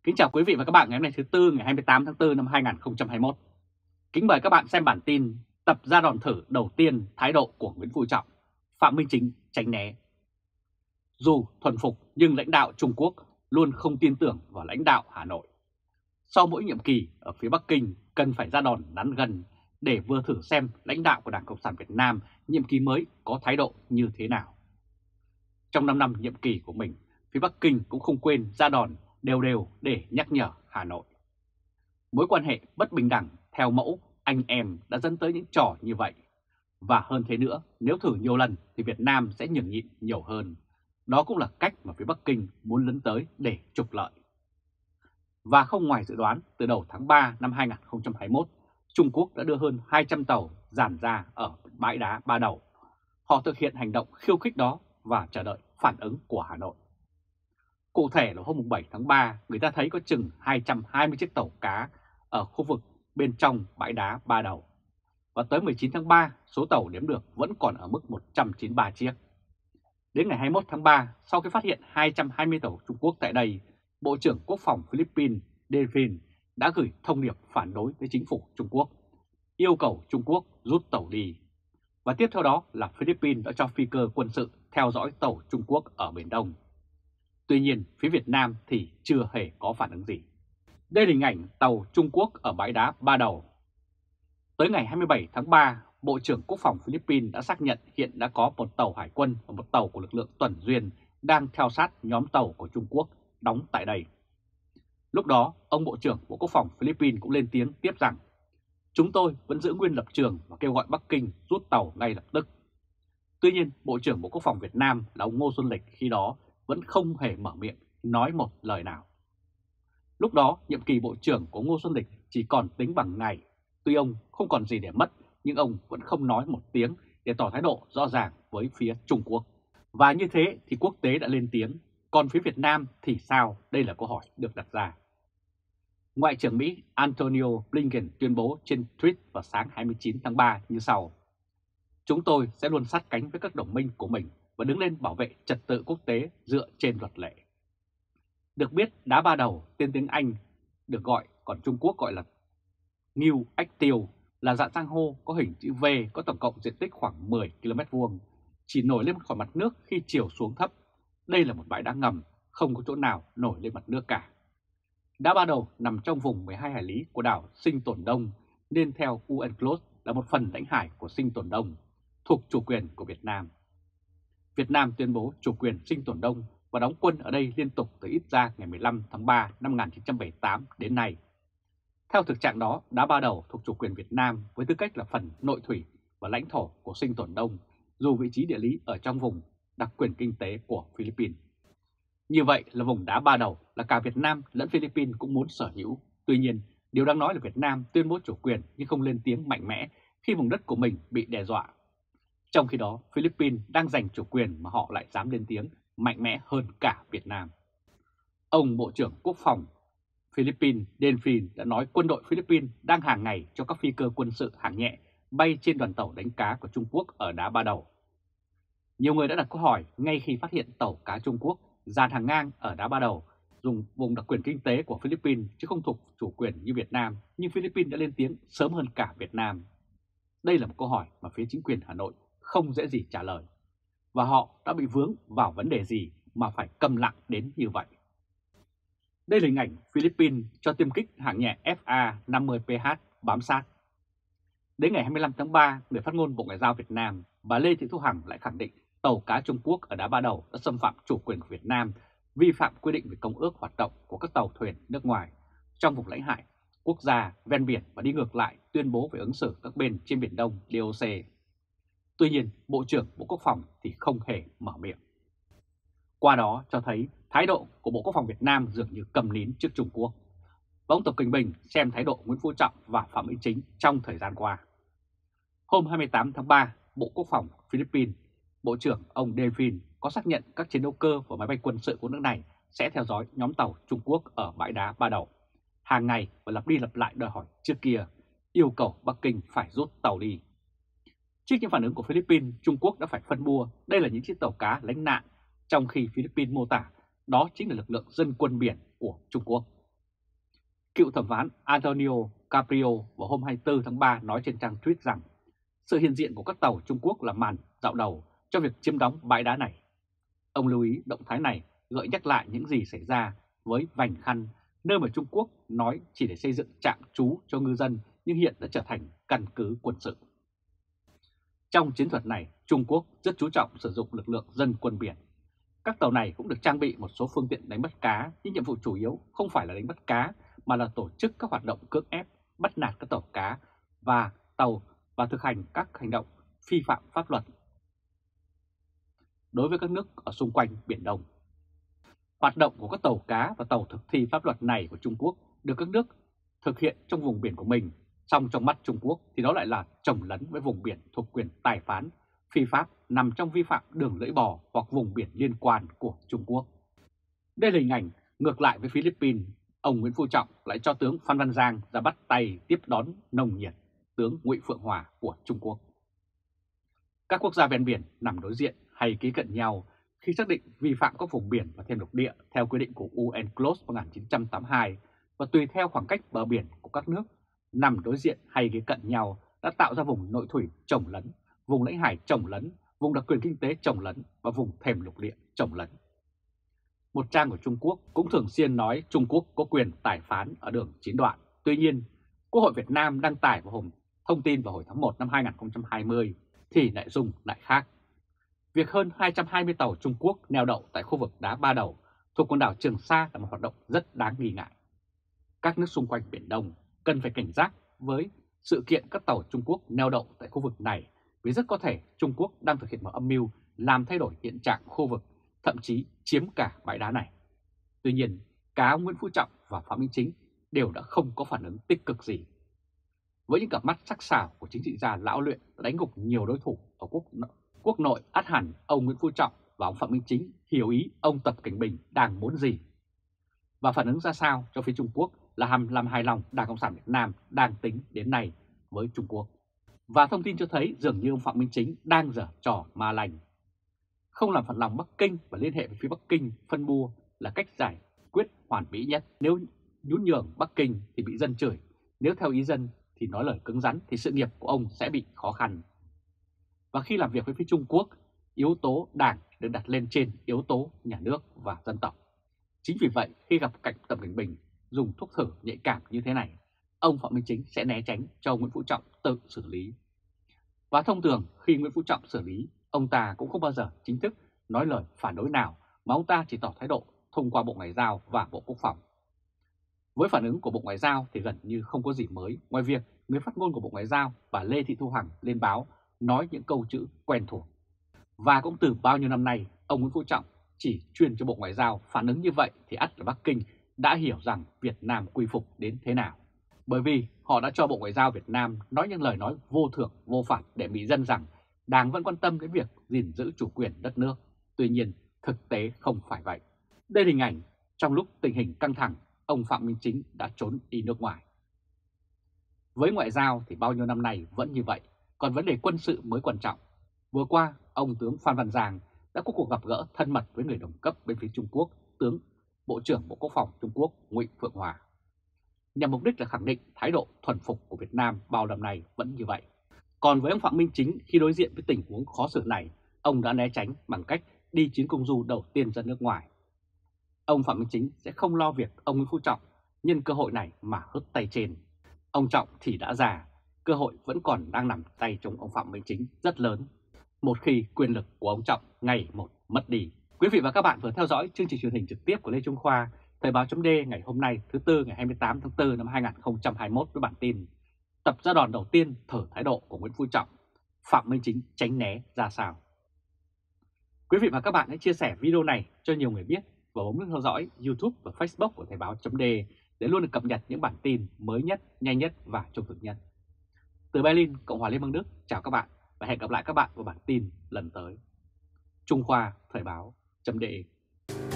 Kính chào quý vị và các bạn ngày hôm nay thứ Tư ngày 28 tháng 4 năm 2021. Kính mời các bạn xem bản tin tập ra đòn thử đầu tiên thái độ của Nguyễn Phú Trọng, Phạm Minh Chính tránh né. Dù thuần phục nhưng lãnh đạo Trung Quốc luôn không tin tưởng vào lãnh đạo Hà Nội. Sau mỗi nhiệm kỳ ở phía Bắc Kinh cần phải ra đòn nắn gân để vừa thử xem lãnh đạo của Đảng Cộng sản Việt Nam nhiệm kỳ mới có thái độ như thế nào. Trong 5 năm nhiệm kỳ của mình, phía Bắc Kinh cũng không quên ra đòn đều đều để nhắc nhở Hà Nội. Mối quan hệ bất bình đẳng theo mẫu anh em đã dẫn tới những trò như vậy. Và hơn thế nữa, nếu thử nhiều lần thì Việt Nam sẽ nhường nhịn nhiều hơn. Đó cũng là cách mà phía Bắc Kinh muốn lấn tới để trục lợi. Và không ngoài dự đoán, từ đầu tháng 3 năm 2021, Trung Quốc đã đưa hơn 200 tàu dàn ra ở bãi đá Ba Đầu. Họ thực hiện hành động khiêu khích đó và chờ đợi phản ứng của Hà Nội. Cụ thể là hôm 7 tháng 3, người ta thấy có chừng 220 chiếc tàu cá ở khu vực bên trong bãi đá Ba Đầu. Và tới 19 tháng 3, số tàu đếm được vẫn còn ở mức 193 chiếc. Đến ngày 21 tháng 3, sau khi phát hiện 220 tàu Trung Quốc tại đây, Bộ trưởng Quốc phòng Philippines Delfin đã gửi thông điệp phản đối tới chính phủ Trung Quốc, yêu cầu Trung Quốc rút tàu đi. Và tiếp theo đó là Philippines đã cho phi cơ quân sự theo dõi tàu Trung Quốc ở Biển Đông. Tuy nhiên, phía Việt Nam thì chưa hề có phản ứng gì. Đây là hình ảnh tàu Trung Quốc ở bãi đá Ba Đầu. Tới ngày 27 tháng 3, Bộ trưởng Quốc phòng Philippines đã xác nhận hiện đã có một tàu hải quân và một tàu của lực lượng tuần duyên đang theo sát nhóm tàu của Trung Quốc đóng tại đây. Lúc đó, ông Bộ trưởng Bộ Quốc phòng Philippines cũng lên tiếng tiếp rằng chúng tôi vẫn giữ nguyên lập trường và kêu gọi Bắc Kinh rút tàu ngay lập tức. Tuy nhiên, Bộ trưởng Bộ Quốc phòng Việt Nam là ông Ngô Xuân Lịch khi đó vẫn không hề mở miệng nói một lời nào. Lúc đó, nhiệm kỳ Bộ trưởng của Ngô Xuân Lịch chỉ còn tính bằng ngày. Tuy ông không còn gì để mất, nhưng ông vẫn không nói một tiếng để tỏ thái độ rõ ràng với phía Trung Quốc. Và như thế thì quốc tế đã lên tiếng, còn phía Việt Nam thì sao? Đây là câu hỏi được đặt ra. Ngoại trưởng Mỹ Antonio Blinken tuyên bố trên tweet vào sáng 29 tháng 3 như sau. Chúng tôi sẽ luôn sát cánh với các đồng minh của mình và đứng lên bảo vệ trật tự quốc tế dựa trên luật lệ. Được biết, đá Ba Đầu, tên tiếng Anh được gọi, còn Trung Quốc gọi là Ngưu Ách Tiêu, là dạng san hô có hình chữ V, có tổng cộng diện tích khoảng 10 km², chỉ nổi lên khỏi mặt nước khi chiều xuống thấp. Đây là một bãi đá ngầm, không có chỗ nào nổi lên mặt nước cả. Đá Ba Đầu nằm trong vùng 12 hải lý của đảo Sinh Tồn Đông, nên theo UNCLOS là một phần lãnh hải của Sinh Tồn Đông, thuộc chủ quyền của Việt Nam. Việt Nam tuyên bố chủ quyền Sinh Tồn Đông và đóng quân ở đây liên tục từ ít ra ngày 15 tháng 3 năm 1978 đến nay. Theo thực trạng đó, đá Ba Đầu thuộc chủ quyền Việt Nam với tư cách là phần nội thủy và lãnh thổ của Sinh Tồn Đông, dù vị trí địa lý ở trong vùng đặc quyền kinh tế của Philippines. Như vậy là vùng đá Ba Đầu là cả Việt Nam lẫn Philippines cũng muốn sở hữu. Tuy nhiên, điều đang nói là Việt Nam tuyên bố chủ quyền nhưng không lên tiếng mạnh mẽ khi vùng đất của mình bị đe dọa. Trong khi đó, Philippines đang giành chủ quyền mà họ lại dám lên tiếng mạnh mẽ hơn cả Việt Nam. Ông Bộ trưởng Quốc phòng Philippines Delfin đã nói quân đội Philippines đang hàng ngày cho các phi cơ quân sự hạng nhẹ bay trên đoàn tàu đánh cá của Trung Quốc ở đá Ba Đầu. Nhiều người đã đặt câu hỏi ngay khi phát hiện tàu cá Trung Quốc dàn hàng ngang ở đá Ba Đầu, dùng vùng đặc quyền kinh tế của Philippines chứ không thuộc chủ quyền như Việt Nam, nhưng Philippines đã lên tiếng sớm hơn cả Việt Nam. Đây là một câu hỏi mà phía chính quyền Hà Nội không dễ gì trả lời. Và họ đã bị vướng vào vấn đề gì mà phải câm lặng đến như vậy. Đây là hình ảnh Philippines cho tiêm kích hạng nhẹ FA-50PH bám sát. Đến ngày 25 tháng 3, người phát ngôn Bộ Ngoại giao Việt Nam, bà Lê Thị Thu Hằng lại khẳng định tàu cá Trung Quốc ở đá Ba Đầu đã xâm phạm chủ quyền của Việt Nam, vi phạm quy định về công ước hoạt động của các tàu thuyền nước ngoài trong vùng lãnh hải, quốc gia, ven biển và đi ngược lại tuyên bố về ứng xử các bên trên Biển Đông DOC. Tuy nhiên, Bộ trưởng Bộ Quốc phòng thì không hề mở miệng. Qua đó cho thấy thái độ của Bộ Quốc phòng Việt Nam dường như cầm nín trước Trung Quốc. Và ông Tập Cận Bình xem thái độ Nguyễn Phú Trọng và Phạm Minh Chính trong thời gian qua. Hôm 28 tháng 3, Bộ Quốc phòng Philippines, Bộ trưởng ông Delfin có xác nhận các chiến đấu cơ và máy bay quân sự của nước này sẽ theo dõi nhóm tàu Trung Quốc ở bãi đá Ba Đầu hàng ngày và lặp đi lặp lại đòi hỏi trước kia, yêu cầu Bắc Kinh phải rút tàu đi. Trước những phản ứng của Philippines, Trung Quốc đã phải phân bua đây là những chiếc tàu cá lánh nạn, trong khi Philippines mô tả đó chính là lực lượng dân quân biển của Trung Quốc. Cựu thẩm phán Antonio Caprio vào hôm 24 tháng 3 nói trên trang tweet rằng sự hiện diện của các tàu Trung Quốc là màn dạo đầu cho việc chiếm đóng bãi đá này. Ông lưu ý động thái này gợi nhắc lại những gì xảy ra với Vành Khăn, nơi mà Trung Quốc nói chỉ để xây dựng trạm trú cho ngư dân nhưng hiện đã trở thành căn cứ quân sự. Trong chiến thuật này, Trung Quốc rất chú trọng sử dụng lực lượng dân quân biển. Các tàu này cũng được trang bị một số phương tiện đánh bắt cá, nhưng nhiệm vụ chủ yếu không phải là đánh bắt cá mà là tổ chức các hoạt động cưỡng ép, bắt nạt các tàu cá và tàu và thực hành các hành động vi phạm pháp luật đối với các nước ở xung quanh Biển Đông. Hoạt động của các tàu cá và tàu thực thi pháp luật này của Trung Quốc được các nước thực hiện trong vùng biển của mình, song trong mắt Trung Quốc thì đó lại là chồng lấn với vùng biển thuộc quyền tài phán, phi pháp nằm trong vi phạm đường lưỡi bò hoặc vùng biển liên quan của Trung Quốc. Đây là hình ảnh ngược lại với Philippines, ông Nguyễn Phú Trọng lại cho tướng Phan Văn Giang ra bắt tay tiếp đón nồng nhiệt tướng Ngụy Phượng Hòa của Trung Quốc. Các quốc gia ven biển nằm đối diện hay ký cận nhau khi xác định vi phạm các vùng biển và thêm lục địa theo quy định của UNCLOS 1982 và tùy theo khoảng cách bờ biển của các nước nằm đối diện hay ký cận nhau đã tạo ra vùng nội thủy chồng lấn, vùng lãnh hải chồng lấn, vùng đặc quyền kinh tế chồng lấn và vùng thềm lục địa chồng lấn. Một trang của Trung Quốc cũng thường xuyên nói Trung Quốc có quyền tài phán ở đường chín đoạn. Tuy nhiên, Quốc hội Việt Nam đăng tải vào thông tin vào hồi tháng 1 năm 2020 thì nội dung lại khác. Việc hơn 220 tàu Trung Quốc neo đậu tại khu vực đá Ba Đầu thuộc quần đảo Trường Sa là một hoạt động rất đáng nghi ngại. Các nước xung quanh Biển Đông cần phải cảnh giác với sự kiện các tàu Trung Quốc neo đậu tại khu vực này vì rất có thể Trung Quốc đang thực hiện một âm mưu làm thay đổi hiện trạng khu vực, thậm chí chiếm cả bãi đá này. Tuy nhiên, cả ông Nguyễn Phú Trọng và Phạm Minh Chính đều đã không có phản ứng tích cực gì. Với những cặp mắt sắc sảo của chính trị gia lão luyện đã đánh gục nhiều đối thủ ở quốc nội, ắt hẳn ông Nguyễn Phú Trọng và ông Phạm Minh Chính hiểu ý ông Tập Cảnh Bình đang muốn gì. Và phản ứng ra sao cho phía Trung Quốc là làm hài lòng Đảng Cộng sản Việt Nam đang tính đến nay với Trung Quốc. Và thông tin cho thấy dường như ông Phạm Minh Chính đang giở trò ma lành. Không làm phật lòng Bắc Kinh và liên hệ với phía Bắc Kinh phân bua là cách giải quyết hoàn mỹ nhất. Nếu nhún nhường Bắc Kinh thì bị dân chửi, nếu theo ý dân thì nói lời cứng rắn thì sự nghiệp của ông sẽ bị khó khăn. Và khi làm việc với phía Trung Quốc, yếu tố đảng được đặt lên trên yếu tố nhà nước và dân tộc. Chính vì vậy khi gặp cảnh Tập Cảnh Bình dùng thuốc thử nhạy cảm như thế này, ông Phạm Minh Chính sẽ né tránh cho Nguyễn Phú Trọng tự xử lý. Và thông thường khi Nguyễn Phú Trọng xử lý, ông ta cũng không bao giờ chính thức nói lời phản đối nào mà ông ta chỉ tỏ thái độ thông qua Bộ Ngoại giao và Bộ Quốc phòng. Với phản ứng của Bộ Ngoại giao thì gần như không có gì mới ngoài việc người phát ngôn của Bộ Ngoại giao bà Lê Thị Thu Hằng lên báo nói những câu chữ quen thuộc. Và cũng từ bao nhiêu năm nay, ông Nguyễn Phú Trọng chỉ truyền cho Bộ Ngoại giao phản ứng như vậy thì ắt là Bắc Kinh đã hiểu rằng Việt Nam quy phục đến thế nào. Bởi vì họ đã cho Bộ Ngoại giao Việt Nam nói những lời nói vô thưởng vô phạt để mỹ dân rằng Đảng vẫn quan tâm đến việc gìn giữ chủ quyền đất nước. Tuy nhiên, thực tế không phải vậy. Đây là hình ảnh trong lúc tình hình căng thẳng, ông Phạm Minh Chính đã trốn đi nước ngoài. Với ngoại giao thì bao nhiêu năm nay vẫn như vậy, còn vấn đề quân sự mới quan trọng. Vừa qua, ông tướng Phan Văn Giang đã có cuộc gặp gỡ thân mật với người đồng cấp bên phía Trung Quốc, tướng Bộ trưởng Bộ Quốc phòng Trung Quốc Ngụy Phượng Hòa, nhằm mục đích là khẳng định thái độ thuần phục của Việt Nam bao năm nay vẫn như vậy. Còn với ông Phạm Minh Chính, khi đối diện với tình huống khó xử này, ông đã né tránh bằng cách đi chuyến công du đầu tiên ra nước ngoài. Ông Phạm Minh Chính sẽ không lo việc ông Nguyễn Phú Trọng nhân cơ hội này mà hất tay trên. Ông Trọng thì đã già, cơ hội vẫn còn đang nằm tay trong ông Phạm Minh Chính rất lớn, một khi quyền lực của ông Trọng ngày một mất đi. Quý vị và các bạn vừa theo dõi chương trình truyền hình trực tiếp của Lê Trung Khoa, Thời báo chấm D ngày hôm nay thứ Tư ngày 28 tháng 4 năm 2021 với bản tin tập ra đòn đầu tiên thở thái độ của Nguyễn Phú Trọng, Phạm Minh Chính tránh né ra sao. Quý vị và các bạn hãy chia sẻ video này cho nhiều người biết và bấm nút theo dõi YouTube và Facebook của Thời báo chấm D để luôn được cập nhật những bản tin mới nhất, nhanh nhất và trung thực nhất. Từ Berlin, Cộng hòa Liên bang Đức, chào các bạn và hẹn gặp lại các bạn vào bản tin lần tới. Trung Khoa, Thời báo chấm D.